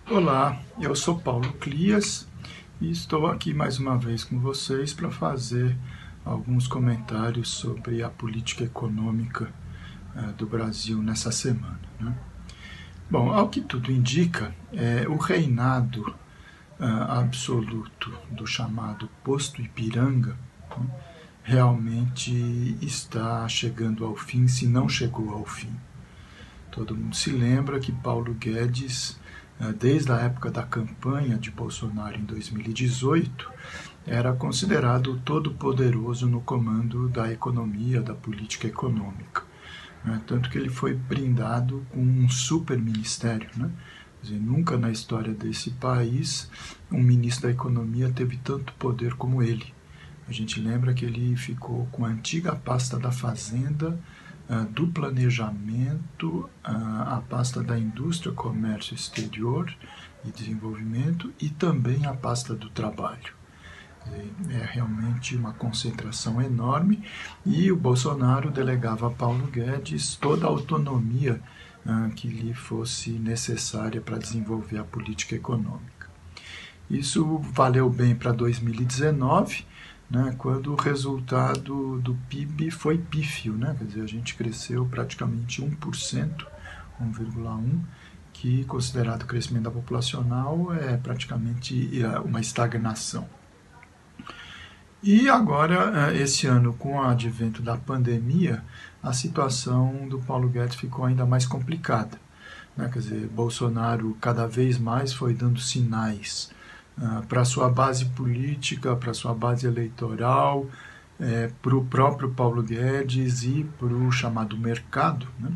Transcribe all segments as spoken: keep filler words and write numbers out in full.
Olá, eu sou Paulo Clias e estou aqui mais uma vez com vocês para fazer alguns comentários sobre a política econômica uh, do Brasil nessa semana, né? Bom, ao que tudo indica, é, o reinado uh, absoluto do chamado Posto Ipiranga, né, realmente está chegando ao fim, se não chegou ao fim. Todo mundo se lembra que Paulo Guedes, desde a época da campanha de Bolsonaro em dois mil e dezoito, era considerado o todo-poderoso no comando da economia, da política econômica, né? Tanto que ele foi brindado com um super ministério, né? Quer dizer, nunca na história desse país um ministro da economia teve tanto poder como ele. A gente lembra que ele ficou com a antiga pasta da Fazenda, Uh, do planejamento, uh, a pasta da indústria, comércio exterior e desenvolvimento e também a pasta do trabalho. É, é realmente uma concentração enorme e o Bolsonaro delegava a Paulo Guedes toda a autonomia uh, que lhe fosse necessária para desenvolver a política econômica. Isso valeu bem para dois mil e dezenove, né, quando o resultado do P I B foi pífio, né? Quer dizer, a gente cresceu praticamente um por cento, um vírgula um por cento, que, considerado o crescimento da populacional, é praticamente uma estagnação. E agora, esse ano, com o advento da pandemia, a situação do Paulo Guedes ficou ainda mais complicada, né? Quer dizer, Bolsonaro cada vez mais foi dando sinais Uh, para a sua base política, para a sua base eleitoral, é, para o próprio Paulo Guedes e para o chamado mercado, né,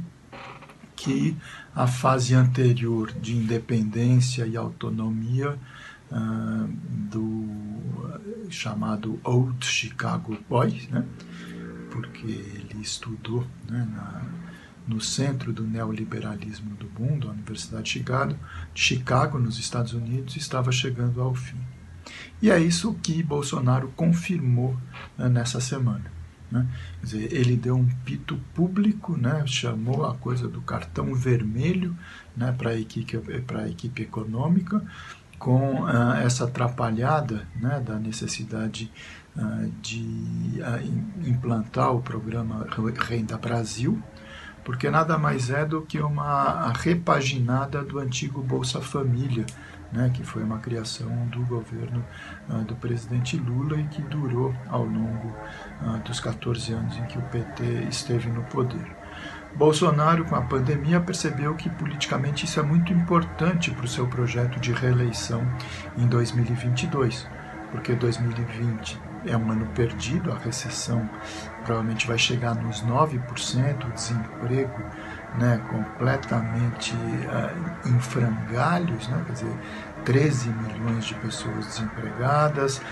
que a fase anterior de independência e autonomia uh, do chamado Old Chicago Boys, né, porque ele estudou, né, na no centro do neoliberalismo do mundo, a Universidade de Chicago, de Chicago, nos Estados Unidos, estava chegando ao fim. E é isso que Bolsonaro confirmou, né, nessa semana, né? Quer dizer, ele deu um pito público, né, chamou a coisa do cartão vermelho, né, para a equipe, para a equipe econômica, com uh, essa atrapalhada, né, da necessidade uh, de uh, implantar o programa Renda Brasil, porque nada mais é do que uma repaginada do antigo Bolsa Família, né, que foi uma criação do governo uh, do presidente Lula e que durou ao longo uh, dos quatorze anos em que o P T esteve no poder. Bolsonaro, com a pandemia, percebeu que politicamente isso é muito importante para o seu projeto de reeleição em dois mil e vinte e dois, porque dois mil e vinte é um ano perdido, a recessão provavelmente vai chegar nos nove por cento, o desemprego, né, completamente uh, em frangalhos, né, quer dizer, treze milhões de pessoas desempregadas, uh,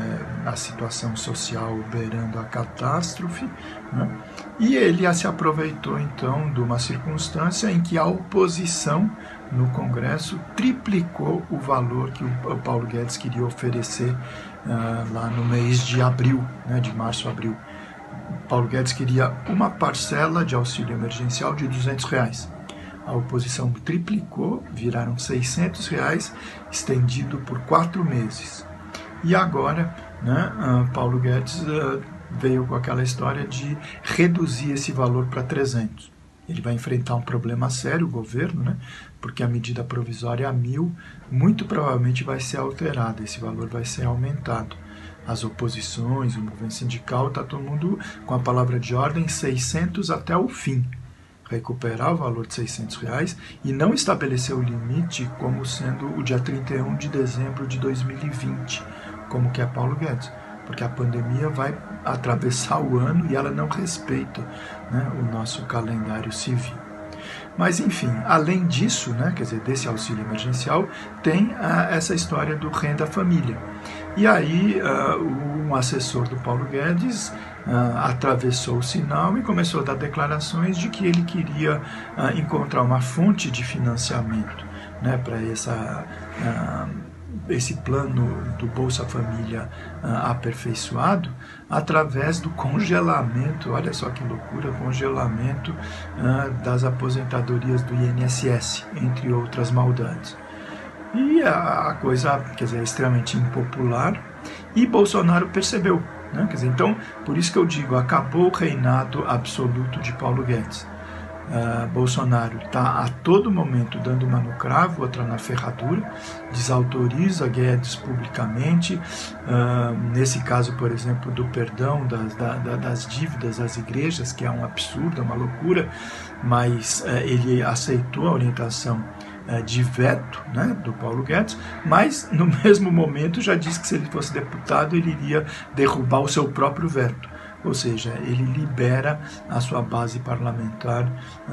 a situação social beirando a catástrofe, né, e ele se aproveitou então de uma circunstância em que a oposição no Congresso triplicou o valor que o Paulo Guedes queria oferecer uh, lá no mês de abril, né, de março a abril. Paulo Guedes queria uma parcela de auxílio emergencial de duzentos reais. A oposição triplicou, viraram seiscentos reais, estendido por quatro meses. E agora, né, uh, Paulo Guedes uh, veio com aquela história de reduzir esse valor para trezentos. Ele vai enfrentar um problema sério, o governo, né, porque a medida provisória a mil muito provavelmente vai ser alterada, esse valor vai ser aumentado. As oposições, o movimento sindical, está todo mundo com a palavra de ordem seiscentos até o fim. Recuperar o valor de seiscentos reais e não estabelecer o limite como sendo o dia trinta e um de dezembro de dois mil e vinte, como que é Paulo Guedes, porque a pandemia vai atravessar o ano e ela não respeita, né, o nosso calendário civil. Mas, enfim, além disso, né, quer dizer, desse auxílio emergencial, tem ah, essa história do Renda Família. E aí, ah, um assessor do Paulo Guedes ah, atravessou o sinal e começou a dar declarações de que ele queria ah, encontrar uma fonte de financiamento, né, para essa... Ah, esse plano do Bolsa Família uh, aperfeiçoado através do congelamento, olha só que loucura, congelamento uh, das aposentadorias do I N S S, entre outras maldades. E a coisa, quer dizer, é extremamente impopular, e Bolsonaro percebeu, né? Quer dizer, então, por isso que eu digo, acabou o reinado absoluto de Paulo Guedes. Uh, Bolsonaro está a todo momento dando uma no cravo, outra na ferradura, desautoriza Guedes publicamente, uh, nesse caso, por exemplo, do perdão das, da, das dívidas às igrejas, que é um absurdo, é uma loucura, mas uh, ele aceitou a orientação uh, de veto, né, do Paulo Guedes, mas no mesmo momento já disse que se ele fosse deputado ele iria derrubar o seu próprio veto. Ou seja, ele libera a sua base parlamentar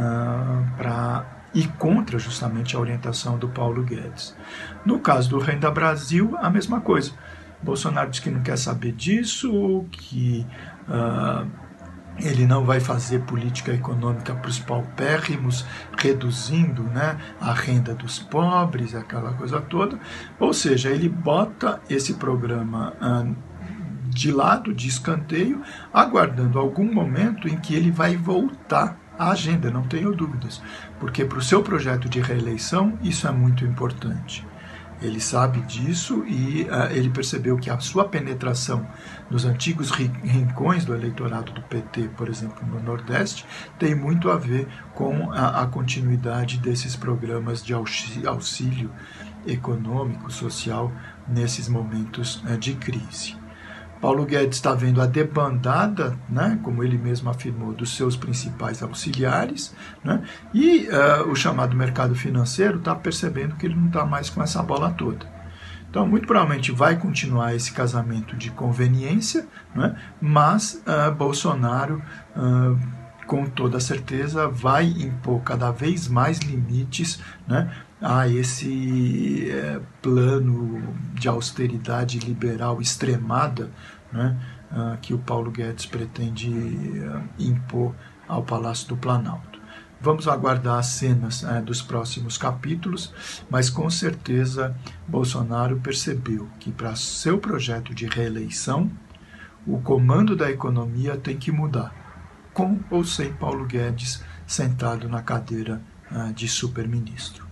uh, para ir contra justamente a orientação do Paulo Guedes. No caso do Renda Brasil, a mesma coisa. Bolsonaro diz que não quer saber disso, que uh, ele não vai fazer política econômica para os paupérrimos, reduzindo, né, a renda dos pobres, aquela coisa toda. Ou seja, ele bota esse programa uh, de lado, de escanteio, aguardando algum momento em que ele vai voltar à agenda, não tenho dúvidas, porque para o seu projeto de reeleição isso é muito importante. Ele sabe disso e uh, ele percebeu que a sua penetração nos antigos rincões do eleitorado do P T, por exemplo, no Nordeste, tem muito a ver com a, a continuidade desses programas de auxílio, auxílio econômico, social, nesses momentos uh, de crise. Paulo Guedes está vendo a debandada, né, como ele mesmo afirmou, dos seus principais auxiliares, né, e uh, o chamado mercado financeiro está percebendo que ele não está mais com essa bola toda. Então, muito provavelmente vai continuar esse casamento de conveniência, né, mas uh, Bolsonaro, uh, com toda certeza, vai impor cada vez mais limites, né, a esse é, plano de austeridade liberal extremada, né, uh, que o Paulo Guedes pretende uh, impor ao Palácio do Planalto. Vamos aguardar as cenas uh, dos próximos capítulos, mas com certeza Bolsonaro percebeu que para seu projeto de reeleição, o comando da economia tem que mudar, com ou sem Paulo Guedes sentado na cadeira uh, de superministro.